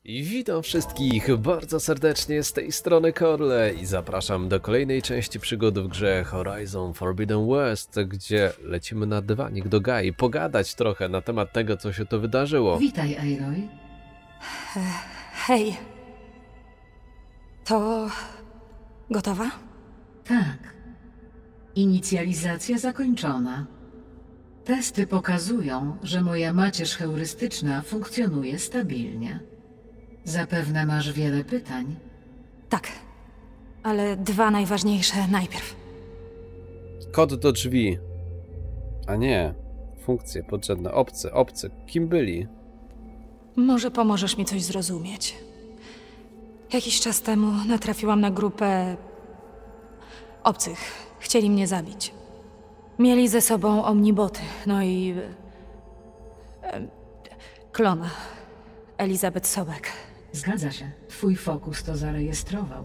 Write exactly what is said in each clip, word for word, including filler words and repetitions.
I witam wszystkich bardzo serdecznie z tej strony Korle i zapraszam do kolejnej części przygód w grze Horizon Forbidden West, gdzie lecimy na dywanik do Gai, pogadać trochę na temat tego, co się tu wydarzyło. Witaj, Aloy. Hej. To... gotowa? Tak. Inicjalizacja zakończona. Testy pokazują, że moja macierz heurystyczna funkcjonuje stabilnie. Zapewne masz wiele pytań. Tak. Ale dwa najważniejsze najpierw. Kod do drzwi. A nie. Funkcje podrzędne. Obcy, obcy. Kim byli? Może pomożesz mi coś zrozumieć. Jakiś czas temu natrafiłam na grupę... obcych. Chcieli mnie zabić. Mieli ze sobą omniboty, no i... E, klona. Elizabeth Sobek. Zgadza się. Twój fokus to zarejestrował.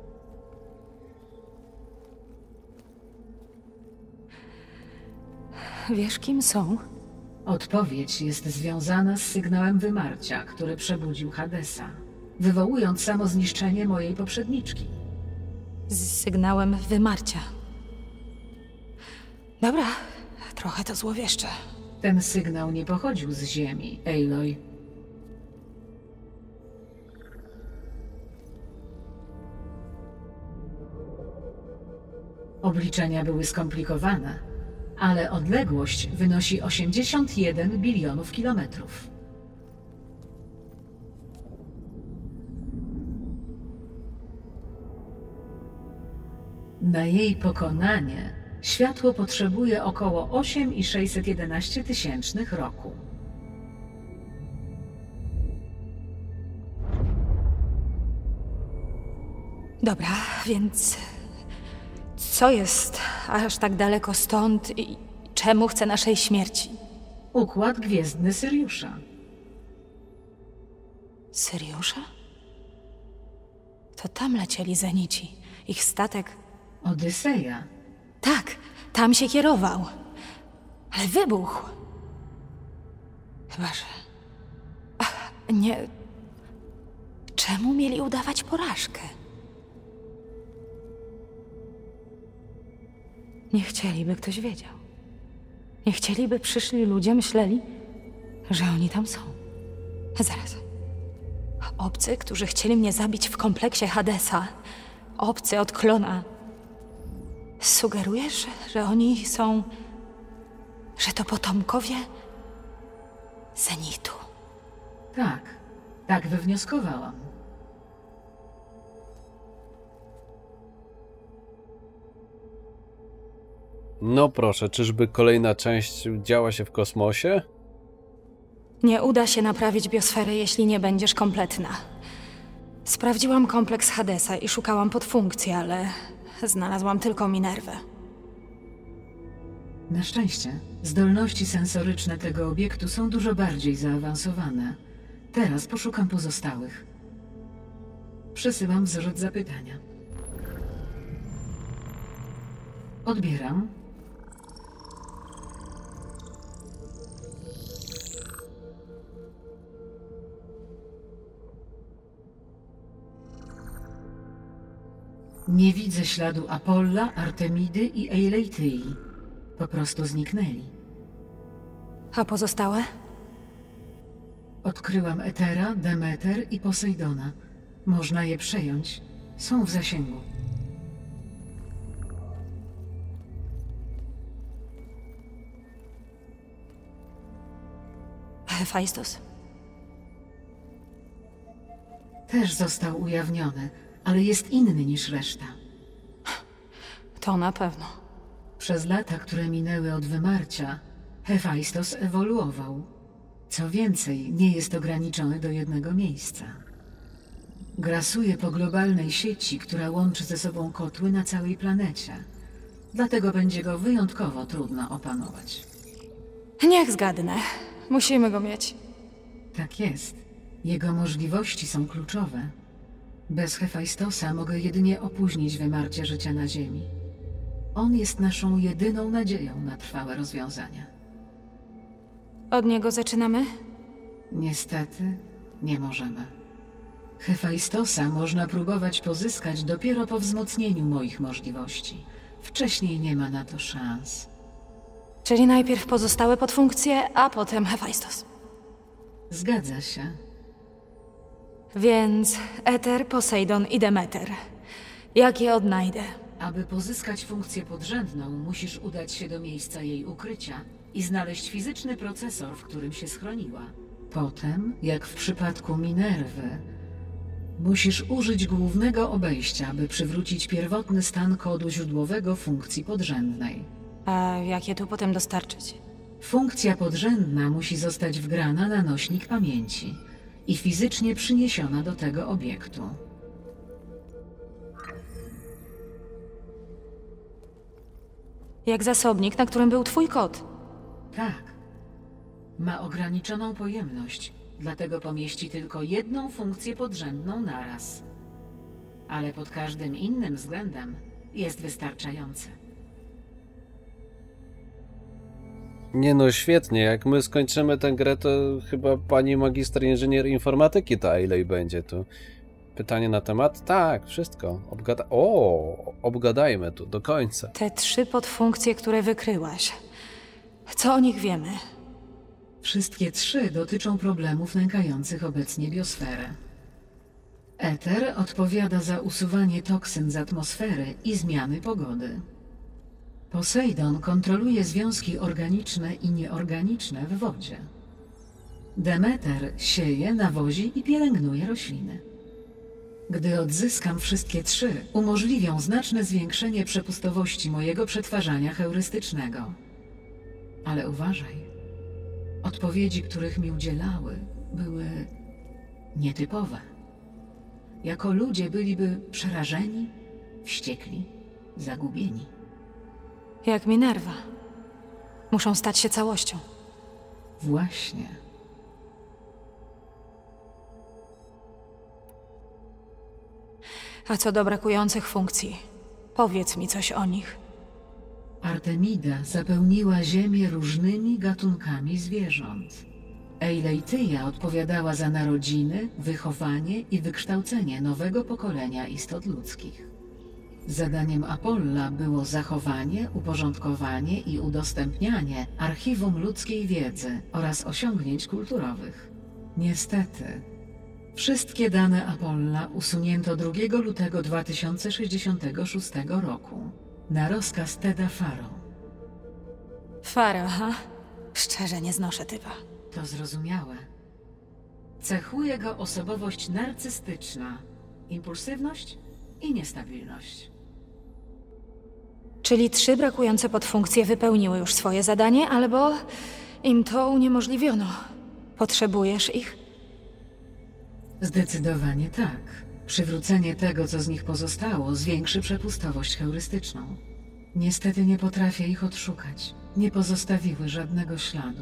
Wiesz, kim są? Odpowiedź jest związana z sygnałem wymarcia, który przebudził Hadesa, wywołując samozniszczenie mojej poprzedniczki. Z sygnałem wymarcia. Dobra, trochę to złowieszcze. Ten sygnał nie pochodził z Ziemi, Aloy. Obliczenia były skomplikowane, ale odległość wynosi osiemdziesiąt jeden bilionów kilometrów. Na jej pokonanie światło potrzebuje około osiem i sześćset jedenaście tysięcznych roku. Dobra, więc... co jest aż tak daleko stąd i czemu chce naszej śmierci? Układ gwiezdny Syriusza. Syriusza? To tam lecieli Zenici. Ich statek... Odyseja. Tak, tam się kierował. Ale wybuchł. Chyba, że... Ach, nie... Czemu mieli udawać porażkę? Nie chcieliby, ktoś wiedział. Nie chcieliby, przyszli ludzie, myśleli, że oni tam są. Zaraz. Obcy, którzy chcieli mnie zabić w kompleksie Hadesa. Obcy od klona. Sugerujesz, że oni są... że to potomkowie Zenitu? Tak, tak wywnioskowałam. No proszę, czyżby kolejna część działa się w kosmosie? Nie uda się naprawić biosfery, jeśli nie będziesz kompletna. Sprawdziłam kompleks Hadesa i szukałam podfunkcji, ale znalazłam tylko Minerwę. Na szczęście, zdolności sensoryczne tego obiektu są dużo bardziej zaawansowane. Teraz poszukam pozostałych. Przesyłam wzorzec zapytania. Odbieram. Nie widzę śladu Apolla, Artemidy i Eileityi. Po prostu zniknęli. A pozostałe? Odkryłam Etera, Demeter i Posejdona. Można je przejąć. Są w zasięgu. Hefajstos? Też został ujawniony, ale jest inny niż reszta. To na pewno. Przez lata, które minęły od wymarcia, Hefajstos ewoluował. Co więcej, nie jest ograniczony do jednego miejsca. Grasuje po globalnej sieci, która łączy ze sobą kotły na całej planecie. Dlatego będzie go wyjątkowo trudno opanować. Niech zgadnę. Musimy go mieć. Tak jest. Jego możliwości są kluczowe. Bez Hefajstosa mogę jedynie opóźnić wymarcie życia na Ziemi. On jest naszą jedyną nadzieją na trwałe rozwiązania. Od niego zaczynamy? Niestety, nie możemy. Hefajstosa można próbować pozyskać dopiero po wzmocnieniu moich możliwości. Wcześniej nie ma na to szans. Czyli najpierw pozostałe podfunkcje, a potem Hefajstos. Zgadza się. Więc Eter, Posejdon i Demeter. Jak je odnajdę? Aby pozyskać funkcję podrzędną, musisz udać się do miejsca jej ukrycia i znaleźć fizyczny procesor, w którym się schroniła. Potem, jak w przypadku Minerwy, musisz użyć głównego obejścia, by przywrócić pierwotny stan kodu źródłowego funkcji podrzędnej. A jak je tu potem dostarczyć? Funkcja podrzędna musi zostać wgrana na nośnik pamięci i fizycznie przyniesiona do tego obiektu. Jak zasobnik, na którym był twój kod. Tak. Ma ograniczoną pojemność, dlatego pomieści tylko jedną funkcję podrzędną naraz. Ale pod każdym innym względem jest wystarczający. Nie no, świetnie. Jak my skończymy tę grę, to chyba pani magister inżynier informatyki ta ile będzie tu. Pytanie na temat? Tak, wszystko. Obgada... O, obgadajmy tu do końca. Te trzy podfunkcje, które wykryłaś. Co o nich wiemy? Wszystkie trzy dotyczą problemów nękających obecnie biosferę. Eter odpowiada za usuwanie toksyn z atmosfery i zmiany pogody. Posejdon kontroluje związki organiczne i nieorganiczne w wodzie. Demeter sieje, nawozi i pielęgnuje rośliny. Gdy odzyskam wszystkie trzy, umożliwią znaczne zwiększenie przepustowości mojego przetwarzania heurystycznego. Ale uważaj. Odpowiedzi, których mi udzielały, były nietypowe. Jako ludzie byliby przerażeni, wściekli, zagubieni. Jak Minerva. Muszą stać się całością. Właśnie. A co do brakujących funkcji? Powiedz mi coś o nich. Artemida zapełniła ziemię różnymi gatunkami zwierząt. Eileityja odpowiadała za narodziny, wychowanie i wykształcenie nowego pokolenia istot ludzkich. Zadaniem Apolla było zachowanie, uporządkowanie i udostępnianie archiwum ludzkiej wiedzy oraz osiągnięć kulturowych. Niestety, wszystkie dane Apolla usunięto drugiego lutego dwa tysiące sześćdziesiątego szóstego roku na rozkaz Teda Faro. Faro, ha? Szczerze nie znoszę typa. To zrozumiałe. Cechuje go osobowość narcystyczna, impulsywność i niestabilność. Czyli trzy brakujące podfunkcje wypełniły już swoje zadanie, albo im to uniemożliwiono. Potrzebujesz ich? Zdecydowanie tak. Przywrócenie tego, co z nich pozostało, zwiększy przepustowość heurystyczną. Niestety nie potrafię ich odszukać. Nie pozostawiły żadnego śladu.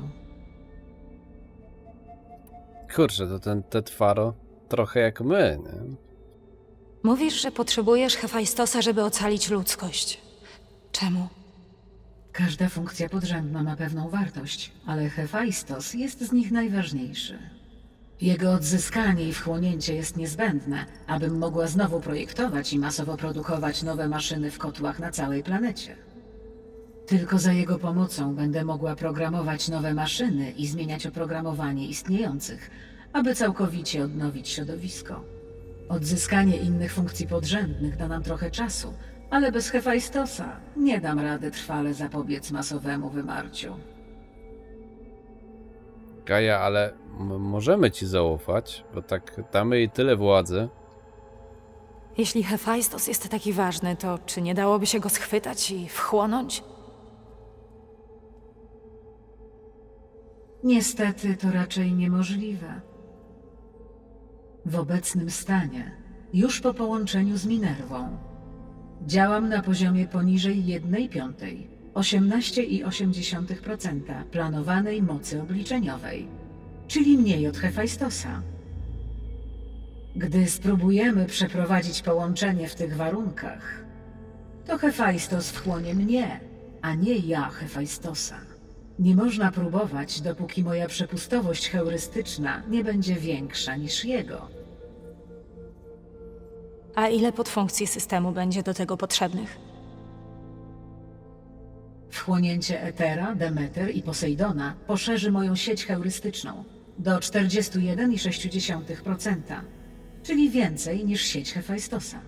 Kurczę, to ten Ted Faro trochę jak my, nie? Mówisz, że potrzebujesz Hefajstosa, żeby ocalić ludzkość. Czemu? Każda funkcja podrzędna ma pewną wartość, ale Hefajstos jest z nich najważniejszy. Jego odzyskanie i wchłonięcie jest niezbędne, abym mogła znowu projektować i masowo produkować nowe maszyny w kotłach na całej planecie. Tylko za jego pomocą będę mogła programować nowe maszyny i zmieniać oprogramowanie istniejących, aby całkowicie odnowić środowisko. Odzyskanie innych funkcji podrzędnych da nam trochę czasu, ale bez Hefajstosa nie dam rady trwale zapobiec masowemu wymarciu. Gaja, ale m- możemy ci zaufać, bo tak damy jej tyle władzy. Jeśli Hefajstos jest taki ważny, to czy nie dałoby się go schwytać i wchłonąć? Niestety to raczej niemożliwe. W obecnym stanie, już po połączeniu z Minerwą, działam na poziomie poniżej jednej piątej, osiemnaście przecinek osiem procent planowanej mocy obliczeniowej, czyli mniej od Hefajstosa. Gdy spróbujemy przeprowadzić połączenie w tych warunkach, to Hefajstos wchłonie mnie, a nie ja Hefajstosa. Nie można próbować, dopóki moja przepustowość heurystyczna nie będzie większa niż jego. A ile podfunkcji systemu będzie do tego potrzebnych? Wchłonięcie Etera, Demeter i Posejdona poszerzy moją sieć heurystyczną do czterdziestu jeden i sześć dziesiątych procent, czyli więcej niż sieć Hefajstosa.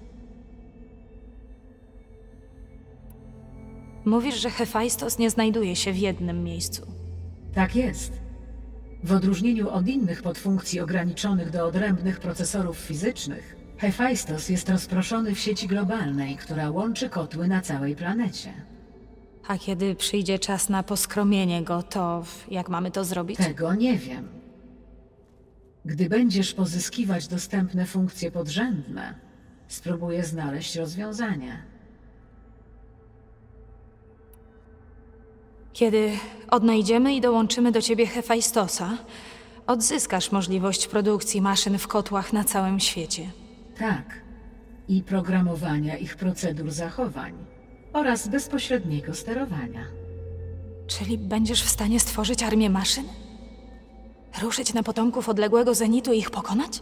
Mówisz, że Hefajstos nie znajduje się w jednym miejscu. Tak jest. W odróżnieniu od innych podfunkcji ograniczonych do odrębnych procesorów fizycznych, Hefajstos jest rozproszony w sieci globalnej, która łączy kotły na całej planecie. A kiedy przyjdzie czas na poskromienie go, to jak mamy to zrobić? Tego nie wiem. Gdy będziesz pozyskiwać dostępne funkcje podrzędne, spróbuję znaleźć rozwiązanie. Kiedy odnajdziemy i dołączymy do ciebie Hefajstosa, odzyskasz możliwość produkcji maszyn w kotłach na całym świecie. Tak. I programowania ich procedur zachowań oraz bezpośredniego sterowania. Czyli będziesz w stanie stworzyć armię maszyn? Ruszyć na potomków odległego Zenitu i ich pokonać?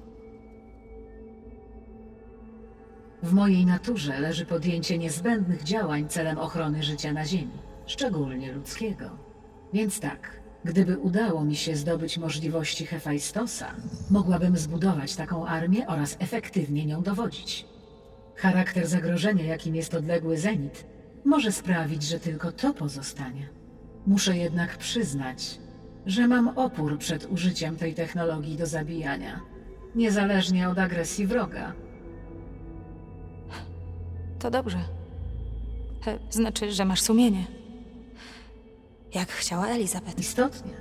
W mojej naturze leży podjęcie niezbędnych działań celem ochrony życia na Ziemi, szczególnie ludzkiego. Więc tak, gdyby udało mi się zdobyć możliwości Hefajstosa, mogłabym zbudować taką armię oraz efektywnie nią dowodzić. Charakter zagrożenia, jakim jest odległy Zenit, może sprawić, że tylko to pozostanie. Muszę jednak przyznać, że mam opór przed użyciem tej technologii do zabijania, niezależnie od agresji wroga. To dobrze. E, Znaczy, że masz sumienie. Jak chciała Elizabeth. Istotnie.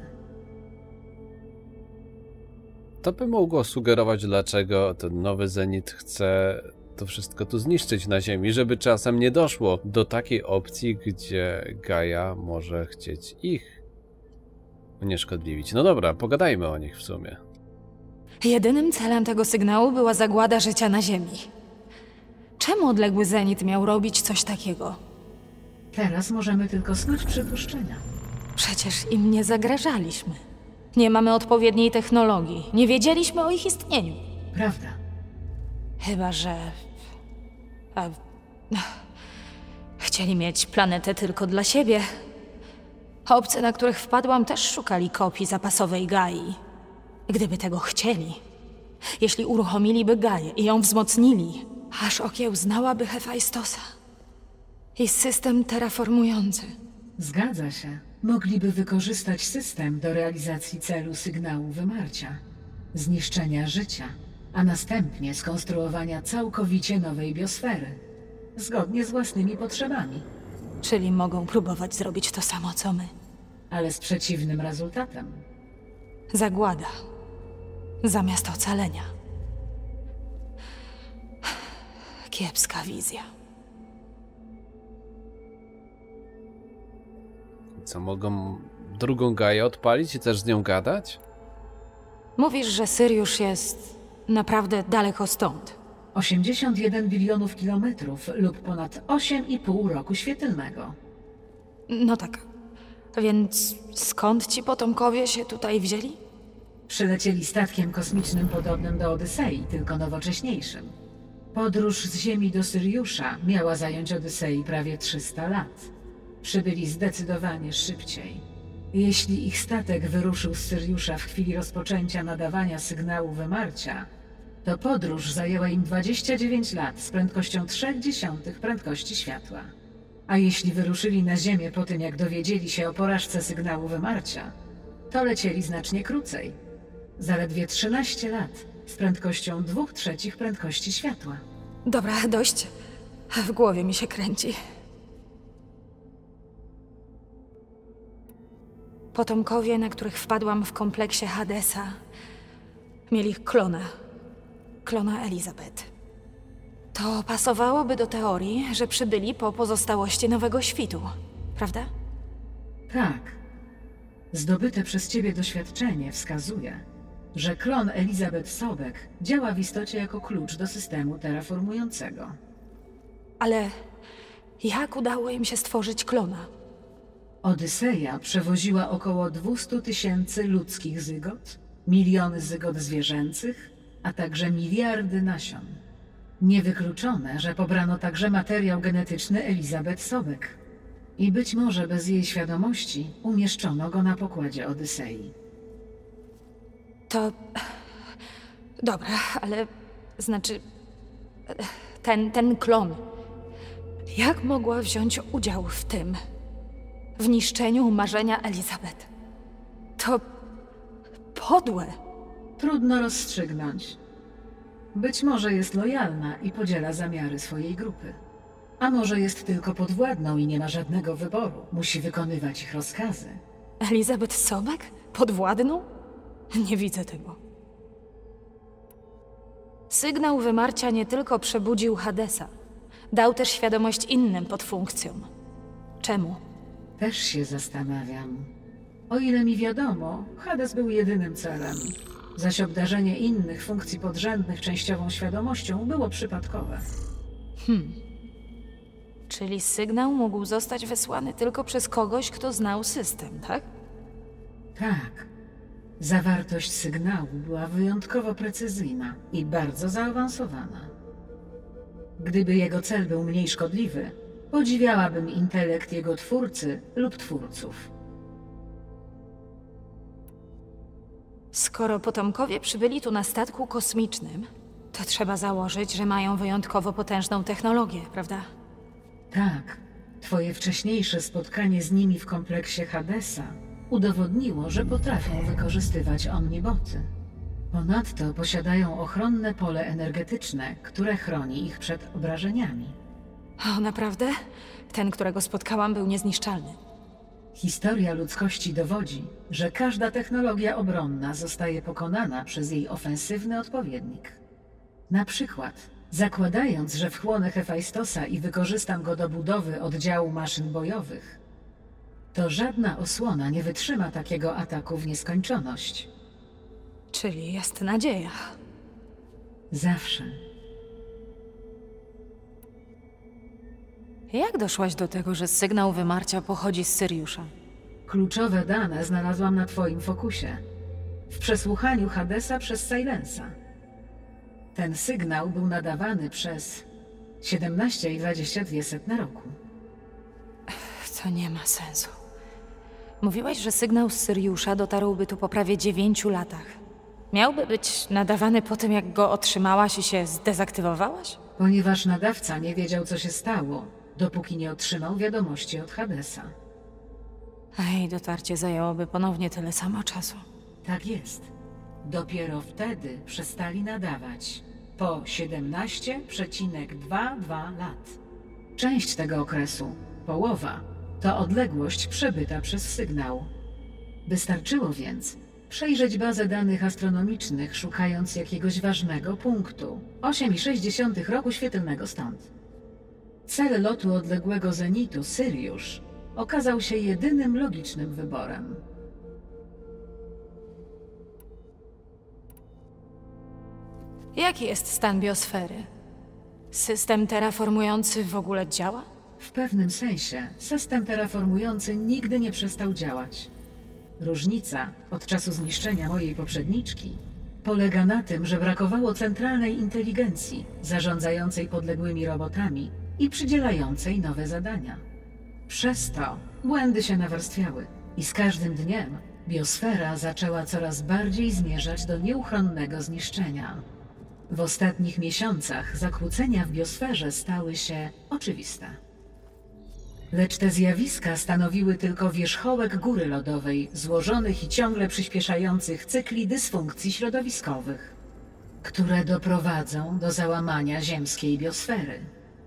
To by mogło sugerować, dlaczego ten nowy Zenit chce to wszystko tu zniszczyć na Ziemi, żeby czasem nie doszło do takiej opcji, gdzie Gaia może chcieć ich unieszkodliwić. No dobra, pogadajmy o nich w sumie. Jedynym celem tego sygnału była zagłada życia na Ziemi. Czemu odległy Zenit miał robić coś takiego? Teraz możemy tylko snuć przypuszczenia. Przecież im nie zagrażaliśmy. Nie mamy odpowiedniej technologii. Nie wiedzieliśmy o ich istnieniu. Prawda. Chyba, że... A... Chcieli mieć planetę tylko dla siebie. Obcy, na których wpadłam, też szukali kopii zapasowej Gai. Gdyby tego chcieli, jeśli uruchomiliby Gaię i ją wzmocnili, aż okiełznałaby Hefajstosa i system terraformujący. Zgadza się. Mogliby wykorzystać system do realizacji celu sygnału wymarcia, zniszczenia życia, a następnie skonstruowania całkowicie nowej biosfery, zgodnie z własnymi potrzebami, Czyli mogą próbować zrobić to samo, co my. ale z przeciwnym rezultatem. Zagłada. Zamiast ocalenia. Kiepska wizja. Co, mogą drugą Gaię odpalić i też z nią gadać? Mówisz, że Syriusz jest naprawdę daleko stąd. osiemdziesiąt jeden bilionów kilometrów lub ponad osiem i pół roku świetlnego. No tak. Więc skąd ci potomkowie się tutaj wzięli? Przylecieli statkiem kosmicznym podobnym do Odysei, tylko nowocześniejszym. Podróż z Ziemi do Syriusza miała zająć Odysei prawie trzysta lat. Przybyli zdecydowanie szybciej. Jeśli ich statek wyruszył z Syriusza w chwili rozpoczęcia nadawania sygnału wymarcia, to podróż zajęła im dwadzieścia dziewięć lat z prędkością trzy dziesiątych prędkości światła. A jeśli wyruszyli na Ziemię po tym, jak dowiedzieli się o porażce sygnału wymarcia, to lecieli znacznie krócej. Zaledwie trzynaście lat z prędkością dwóch trzecich prędkości światła. Dobra, dość. W głowie mi się kręci. Potomkowie, na których wpadłam w kompleksie Hadesa, mieli klona. Klona Elizabeth. To pasowałoby do teorii, że przybyli po pozostałości Nowego Świtu, prawda? Tak. Zdobyte przez ciebie doświadczenie wskazuje, że klon Elizabeth Sobek działa w istocie jako klucz do systemu terraformującego. Ale jak udało im się stworzyć klona? Odyseja przewoziła około dwieście tysięcy ludzkich zygot, miliony zygot zwierzęcych, a także miliardy nasion. Niewykluczone, że pobrano także materiał genetyczny Elizabeth Sobek. I być może bez jej świadomości umieszczono go na pokładzie Odysei. To... Dobra, ale... Znaczy... Ten, ten klon... Jak mogła wziąć udział w tym? W niszczeniu marzenia Elizabeth? To... podłe. Trudno rozstrzygnąć. Być może jest lojalna i podziela zamiary swojej grupy. A może jest tylko podwładną i nie ma żadnego wyboru. Musi wykonywać ich rozkazy. Elizabeth Sobek? Podwładną? Nie widzę tego. Sygnał wymarcia nie tylko przebudził Hadesa. Dał też świadomość innym podfunkcjom. Czemu? Też się zastanawiam. O ile mi wiadomo, Hades był jedynym celem. Zaś obdarzenie innych funkcji podrzędnych częściową świadomością było przypadkowe. Hmm. Czyli sygnał mógł zostać wysłany tylko przez kogoś, kto znał system, tak? Tak. Zawartość sygnału była wyjątkowo precyzyjna i bardzo zaawansowana. Gdyby jego cel był mniej szkodliwy, podziwiałabym intelekt jego twórcy lub twórców. Skoro potomkowie przybyli tu na statku kosmicznym, to trzeba założyć, że mają wyjątkowo potężną technologię, prawda? Tak. Twoje wcześniejsze spotkanie z nimi w kompleksie Hadesa udowodniło, że potrafią wykorzystywać omniboty. Ponadto posiadają ochronne pole energetyczne, które chroni ich przed obrażeniami. O, naprawdę? Ten, którego spotkałam, był niezniszczalny. Historia ludzkości dowodzi, że każda technologia obronna zostaje pokonana przez jej ofensywny odpowiednik. Na przykład, zakładając, że wchłonę Hefajstosa i wykorzystam go do budowy oddziału maszyn bojowych, to żadna osłona nie wytrzyma takiego ataku w nieskończoność. Czyli jest nadzieja. Zawsze. Jak doszłaś do tego, że sygnał wymarcia pochodzi z Syriusza? Kluczowe dane znalazłam na twoim fokusie. W przesłuchaniu Hadesa przez Silensa. Ten sygnał był nadawany przez siedemnaście i dwadzieścia dwie setne roku. To nie ma sensu. Mówiłaś, że sygnał z Syriusza dotarłby tu po prawie dziewięciu latach. Miałby być nadawany po tym, jak go otrzymałaś i się zdezaktywowałaś? Ponieważ nadawca nie wiedział, co się stało, dopóki nie otrzymał wiadomości od Hadesa. A jej dotarcie zajęłoby ponownie tyle samo czasu. Tak jest. Dopiero wtedy przestali nadawać. Po siedemnaście przecinek dwadzieścia dwa lat. Część tego okresu, połowa, to odległość przebyta przez sygnał. Wystarczyło więc przejrzeć bazę danych astronomicznych, szukając jakiegoś ważnego punktu. osiem przecinek sześć roku świetlnego stąd. Cel lotu odległego zenitu, Syriusz, okazał się jedynym logicznym wyborem. Jaki jest stan biosfery? System terraformujący w ogóle działa? W pewnym sensie system terraformujący nigdy nie przestał działać. Różnica od czasu zniszczenia mojej poprzedniczki polega na tym, że brakowało centralnej inteligencji zarządzającej podległymi robotami i przydzielającej nowe zadania. Przez to błędy się nawarstwiały i z każdym dniem biosfera zaczęła coraz bardziej zmierzać do nieuchronnego zniszczenia. W ostatnich miesiącach zakłócenia w biosferze stały się oczywiste. Lecz te zjawiska stanowiły tylko wierzchołek góry lodowej, złożonych i ciągle przyspieszających cykli dysfunkcji środowiskowych, które doprowadzą do załamania ziemskiej biosfery.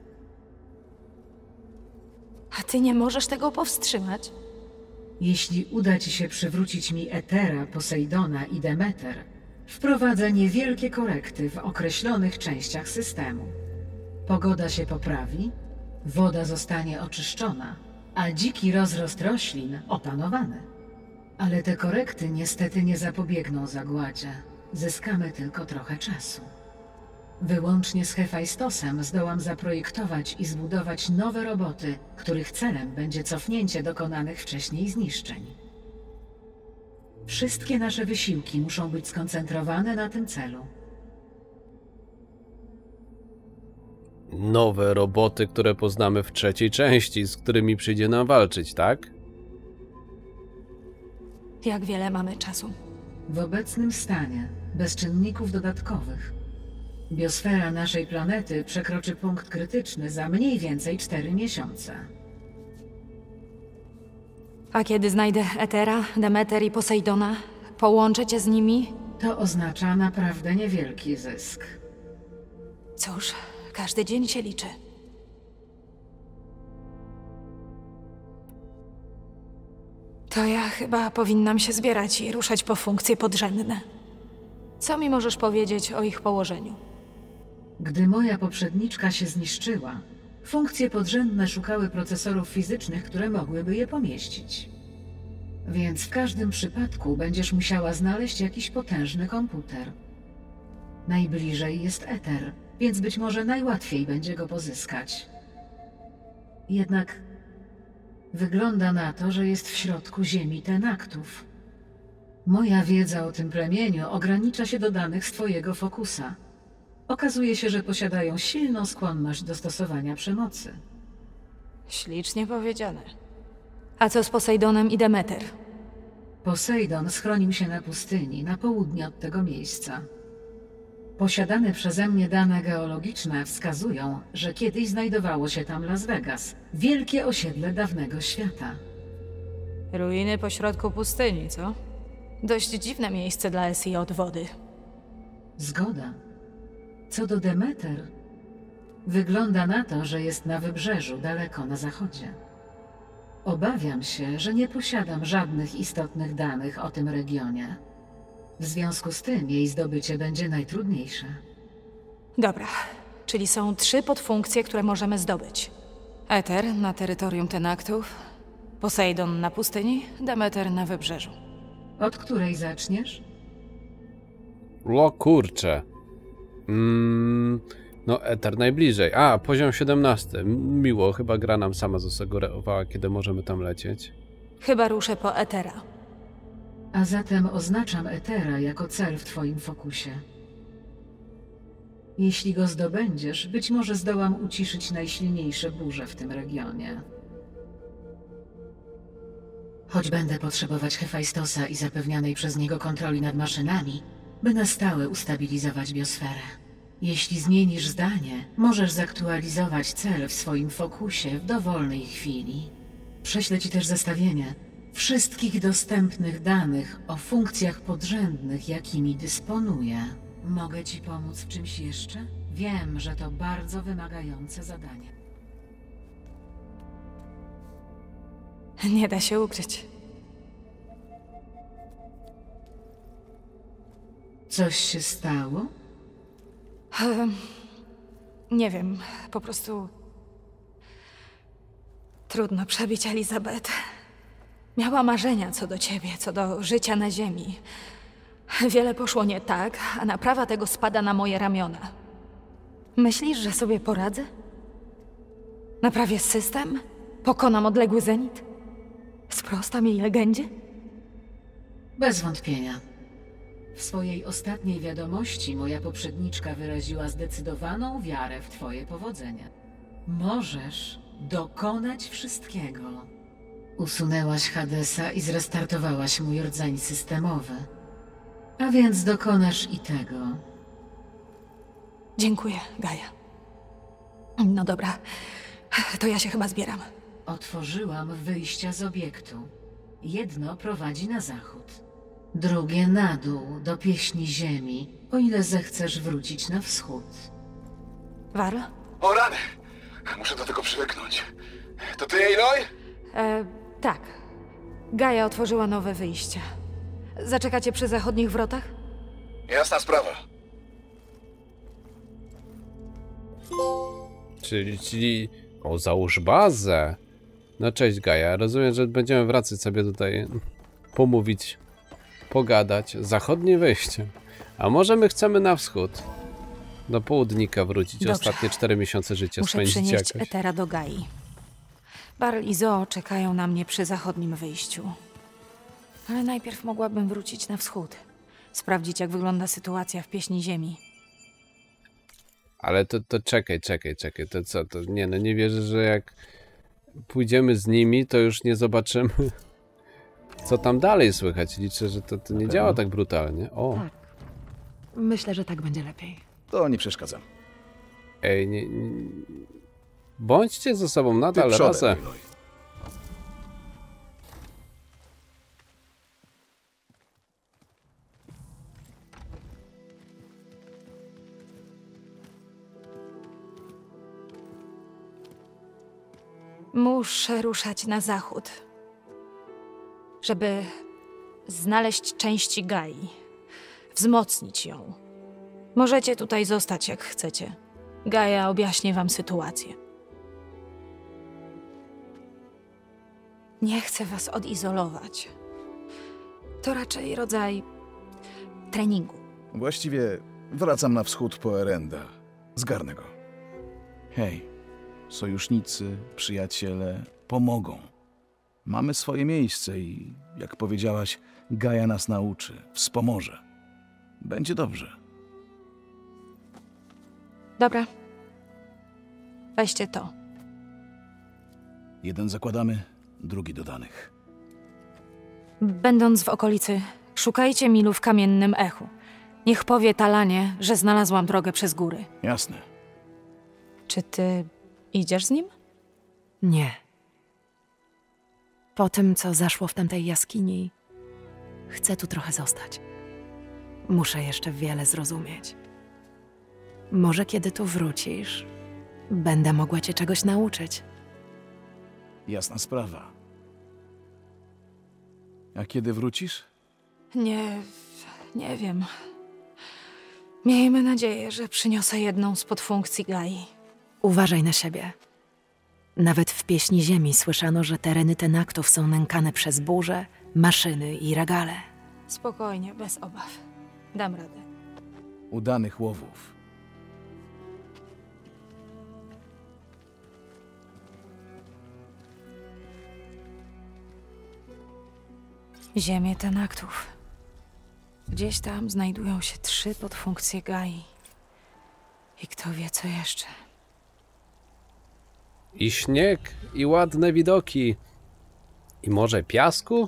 A ty nie możesz tego powstrzymać? Jeśli uda ci się przywrócić mi Etera, Posejdona i Demeter, wprowadzę niewielkie korekty w określonych częściach systemu. Pogoda się poprawi, woda zostanie oczyszczona, a dziki rozrost roślin opanowany. Ale te korekty niestety nie zapobiegną zagładzie. Zyskamy tylko trochę czasu. Wyłącznie z Hefajstosem zdołam zaprojektować i zbudować nowe roboty, których celem będzie cofnięcie dokonanych wcześniej zniszczeń. Wszystkie nasze wysiłki muszą być skoncentrowane na tym celu. nowe roboty, które poznamy w trzeciej części, z którymi przyjdzie nam walczyć, tak? Jak wiele mamy czasu? W obecnym stanie, bez czynników dodatkowych, biosfera naszej planety przekroczy punkt krytyczny za mniej więcej cztery miesiące. A kiedy znajdę Etera, Demeter i Posejdona, połączę cię z nimi? To oznacza naprawdę niewielki zysk. Cóż, każdy dzień się liczy. To ja chyba powinnam się zbierać i ruszać po funkcje podrzędne. Co mi możesz powiedzieć o ich położeniu? Gdy moja poprzedniczka się zniszczyła, funkcje podrzędne szukały procesorów fizycznych, które mogłyby je pomieścić. Więc w każdym przypadku będziesz musiała znaleźć jakiś potężny komputer. Najbliżej jest Eter, więc być może najłatwiej będzie go pozyskać. Jednak wygląda na to, że jest w środku ziemi Tenaktów. Moja wiedza o tym plemieniu ogranicza się do danych z twojego fokusa. Okazuje się, że posiadają silną skłonność do stosowania przemocy. Ślicznie powiedziane. A co z Posejdonem i Demeter? Posejdon schronił się na pustyni, na południe od tego miejsca. Posiadane przeze mnie dane geologiczne wskazują, że kiedyś znajdowało się tam Las Vegas, wielkie osiedle dawnego świata. Ruiny pośrodku pustyni, co? Dość dziwne miejsce dla S I od wody. Zgoda. Co do Demeter, wygląda na to, że jest na wybrzeżu, daleko na zachodzie. Obawiam się, że nie posiadam żadnych istotnych danych o tym regionie. W związku z tym jej zdobycie będzie najtrudniejsze. Dobra, czyli są trzy podfunkcje, które możemy zdobyć. Eter na terytorium Tenaktów, Posejdon na pustyni, Demeter na wybrzeżu. Od której zaczniesz? O kurczę. Mm, no, Eter najbliżej. A, poziom siedemnasty. Miło, chyba gra nam sama zasugerowała, kiedy możemy tam lecieć. Chyba ruszę po Etera. A zatem oznaczam Etera jako cel w twoim fokusie. Jeśli go zdobędziesz, być może zdołam uciszyć najsilniejsze burze w tym regionie. Choć będę potrzebować Hefajstosa i zapewnianej przez niego kontroli nad maszynami, by na stałe ustabilizować biosferę. Jeśli zmienisz zdanie, możesz zaktualizować cel w swoim fokusie w dowolnej chwili. Prześlę ci też zestawienie wszystkich dostępnych danych o funkcjach podrzędnych, jakimi dysponuję. Mogę ci pomóc w czymś jeszcze? Wiem, że to bardzo wymagające zadanie. Nie da się ukryć. Coś się stało? Um, nie wiem, po prostu... Trudno przebić Elizabeth. Miała marzenia co do ciebie, co do życia na ziemi. Wiele poszło nie tak, a naprawa tego spada na moje ramiona. Myślisz, że sobie poradzę? Naprawię system? Pokonam odległy zenit? Sprostam jej legendzie? Bez wątpienia. W swojej ostatniej wiadomości moja poprzedniczka wyraziła zdecydowaną wiarę w twoje powodzenie. Możesz dokonać wszystkiego. Usunęłaś Hadesa i zrestartowałaś mój rdzeń systemowy. A więc dokonasz i tego. Dziękuję, Gaia. No dobra, to ja się chyba zbieram. Otworzyłam wyjścia z obiektu. Jedno prowadzi na zachód. Drugie na dół, do pieśni ziemi, o ile zechcesz wrócić na wschód. Warl? O rany! Muszę do tego przywyknąć. To ty, Aloy? E, tak. Gaia otworzyła nowe wyjścia. Zaczekacie przy zachodnich wrotach? Jasna sprawa. Czyli, czyli... O, załóż bazę. No cześć Gaia, rozumiem, że będziemy wracać sobie tutaj, pomówić, pogadać. Zachodnie wejście. A może my chcemy na wschód? Do południka wrócić. Dobrze. Ostatnie cztery miesiące życia Muszę spędzić przynieść jakoś. Etera do Gai. Barl i Zo czekają na mnie przy zachodnim wyjściu. Ale najpierw mogłabym wrócić na wschód. Sprawdzić, jak wygląda sytuacja w pieśni ziemi. Ale to, to czekaj, czekaj, czekaj, to co, to nie no, nie wierzę, że jak pójdziemy z nimi, to już nie zobaczymy, co tam dalej słychać. Liczę, że to, to nie Pewno? działa tak brutalnie. O, Tak. Myślę, że tak będzie lepiej. To nie przeszkadza. ej, nie, nie... Bądźcie ze sobą Ty nadal przodem, razem. Aloy. Muszę ruszać na zachód, żeby znaleźć części Gai, wzmocnić ją. Możecie tutaj zostać, jak chcecie. Gaia objaśni wam sytuację. Nie chcę was odizolować. To raczej rodzaj treningu. Właściwie wracam na wschód po Erenda. Zgarnę go. Hej, sojusznicy, przyjaciele pomogą. Mamy swoje miejsce i, jak powiedziałaś, Gaia nas nauczy, wspomoże. Będzie dobrze. Dobra. Weźcie to. Jeden zakładamy, drugi do danych. Będąc w okolicy, szukajcie Milu w kamiennym echu. Niech powie Talanie, że znalazłam drogę przez góry. Jasne. Czy ty idziesz z nim? Nie. Po tym, co zaszło w tamtej jaskini, chcę tu trochę zostać. Muszę jeszcze wiele zrozumieć. Może kiedy tu wrócisz, będę mogła cię czegoś nauczyć. Jasna sprawa. A kiedy wrócisz? Nie, nie wiem. Miejmy nadzieję, że przyniosę jedną z podfunkcji Gai. Uważaj na siebie. Nawet w Pieśni Ziemi słyszano, że tereny Tenaktów są nękane przez burze, maszyny i regale. Spokojnie, bez obaw. Dam radę. Udanych łowów. Ziemię Tenaktów. Gdzieś tam znajdują się trzy podfunkcje Gai. I kto wie co jeszcze. I śnieg, i ładne widoki. I może piasku?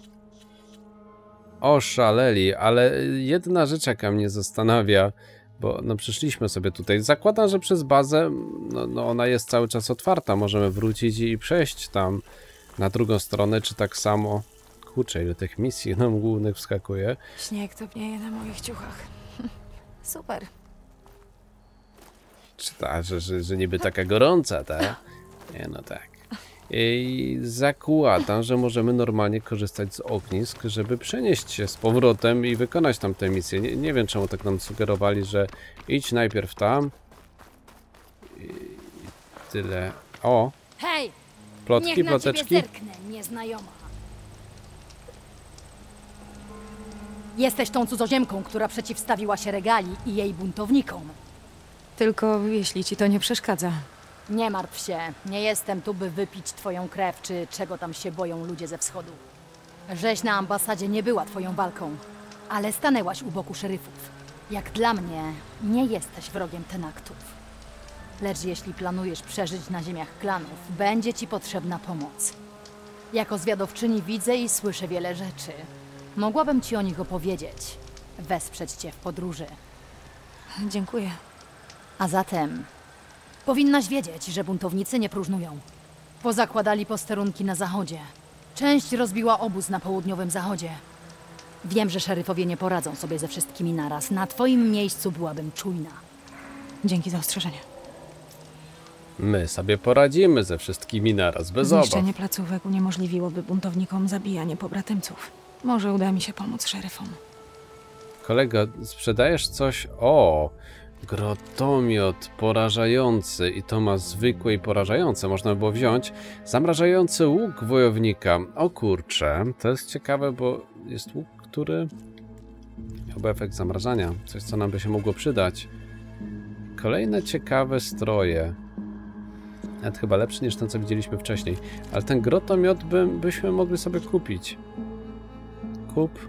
Oszaleli, ale jedna rzecz jaka mnie zastanawia, bo no przyszliśmy sobie tutaj. Zakładam, że przez bazę, no, no ona jest cały czas otwarta. Możemy wrócić i przejść tam na drugą stronę, czy tak samo. Kurczę, ile tych misji nam głównych wskakuje. Śnieg topnieje na moich ciuchach. Super. Czy ta, że, że, że niby taka gorąca, tak? Nie, no tak. I zakładam, że możemy normalnie korzystać z ognisk, żeby przenieść się z powrotem i wykonać tam tę misję. Nie, nie wiem, czemu tak nam sugerowali, że idź najpierw tam. I tyle. O! Hej! Plotki, Niech na ploteczki. ciebie zerknę, nieznajoma. Jesteś tą cudzoziemką, która przeciwstawiła się Regali i jej buntownikom. Tylko jeśli ci to nie przeszkadza. Nie martw się, nie jestem tu, by wypić twoją krew, czy czego tam się boją ludzie ze wschodu. Rzeź na ambasadzie nie była twoją walką, ale stanęłaś u boku szeryfów. Jak dla mnie, nie jesteś wrogiem Tenaktów. Lecz jeśli planujesz przeżyć na ziemiach klanów, będzie ci potrzebna pomoc. Jako zwiadowczyni widzę i słyszę wiele rzeczy. Mogłabym ci o nich opowiedzieć, wesprzeć cię w podróży. Dziękuję. A zatem powinnaś wiedzieć, że buntownicy nie próżnują. Pozakładali posterunki na zachodzie. Część rozbiła obóz na południowym zachodzie. Wiem, że szeryfowie nie poradzą sobie ze wszystkimi naraz. Na twoim miejscu byłabym czujna. Dzięki za ostrzeżenie. My sobie poradzimy ze wszystkimi naraz, bez obaw. Zniszczenie placówek uniemożliwiłoby buntownikom zabijanie pobratymców. Może uda mi się pomóc szeryfom. Kolego, sprzedajesz coś? O! Grotomiot porażający i to ma zwykłe i porażające. Można było wziąć zamrażający łuk wojownika. O kurczę, to jest ciekawe, bo jest łuk, który chyba efekt zamrażania. Coś, co nam by się mogło przydać. Kolejne ciekawe stroje. Nawet chyba lepszy niż ten, co widzieliśmy wcześniej. Ale ten grotomiot by, byśmy mogli sobie kupić. Kup,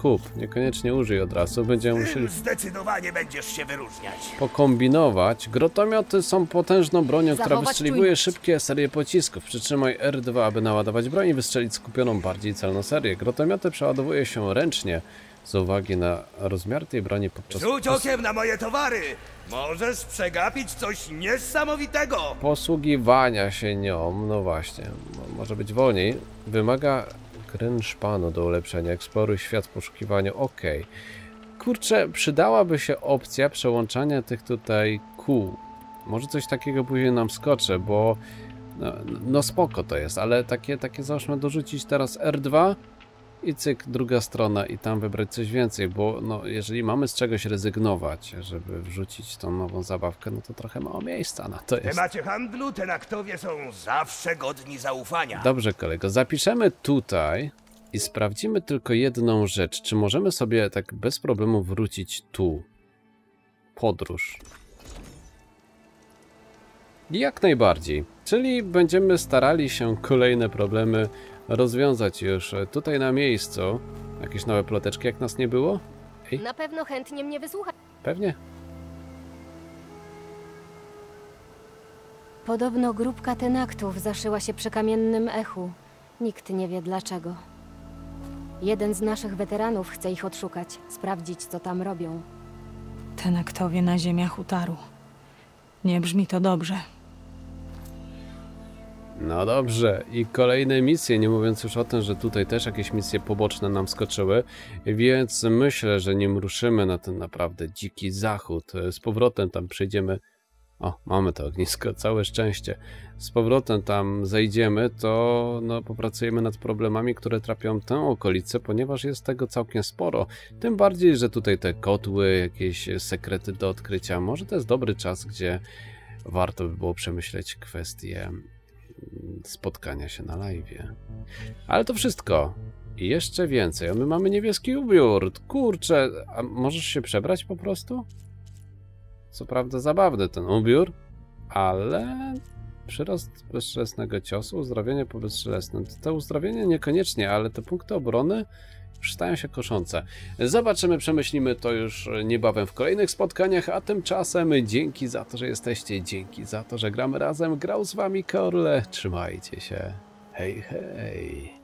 kup, niekoniecznie użyj od razu, będziemy musieli Zdecydowanie będziesz się wyróżniać. pokombinować. Grotomioty są potężną bronią, która Zachować wystrzeliwuje czujność. szybkie serie pocisków. Przytrzymaj R dwa, aby naładować broń i wystrzelić skupioną, bardziej celną serię. Grotomioty przeładowuje się ręcznie z uwagi na rozmiar tej broni podczas Rzuć okiem na moje towary! Możesz przegapić coś niesamowitego! posługiwania się nią. No właśnie, mo- może być wolniej. Wymaga grynszpanu do ulepszenia. Eksploruj świat w poszukiwaniu. Ok. Kurczę, przydałaby się opcja przełączania tych tutaj kół. Może coś takiego później nam skoczy, bo no, no spoko to jest, ale takie, takie załóżmy dorzucić teraz R dwa i cyk, druga strona i tam wybrać coś więcej, bo no, jeżeli mamy z czegoś rezygnować, żeby wrzucić tą nową zabawkę, no to trochę mało miejsca na to W jest. temacie handlu tenaktowie są zawsze godni zaufania. Dobrze, kolego, zapiszemy tutaj i sprawdzimy tylko jedną rzecz. Czy możemy sobie tak bez problemu wrócić tu? Podróż. Jak najbardziej. Czyli będziemy starali się kolejne problemy rozwiązać już tutaj na miejscu. Jakieś nowe ploteczki, jak nas nie było? Ej, Na pewno chętnie mnie wysłucha. pewnie. Podobno grupka tenaktów zaszyła się przy kamiennym echu. Nikt nie wie dlaczego. Jeden z naszych weteranów chce ich odszukać, sprawdzić, co tam robią. Tenaktowie na ziemiach Utaru. Nie brzmi to dobrze. No dobrze, i kolejne misje, nie mówiąc już o tym, że tutaj też jakieś misje poboczne nam skoczyły, więc myślę, że nim ruszymy na ten naprawdę dziki zachód, z powrotem tam przejdziemy. O, mamy to ognisko, całe szczęście. Z powrotem tam zejdziemy, to no, popracujemy nad problemami, które trapią tę okolicę, ponieważ jest tego całkiem sporo. Tym bardziej, że tutaj te kotły, jakieś sekrety do odkrycia. Może to jest dobry czas, gdzie warto by było przemyśleć kwestie spotkania się na live'ie. Ale to wszystko. I jeszcze więcej. A my mamy niebieski ubiór. Kurczę, a możesz się przebrać po prostu? Co prawda zabawny ten ubiór, ale przyrost bezstrzelesnego ciosu, uzdrowienie po bezstrzelesnym. To uzdrowienie niekoniecznie, ale te punkty obrony już stają się koszące. Zobaczymy, przemyślimy to już niebawem w kolejnych spotkaniach, a tymczasem dzięki za to, że jesteście, dzięki za to, że gramy razem. Grał z wami Korle. Trzymajcie się. Hej, hej.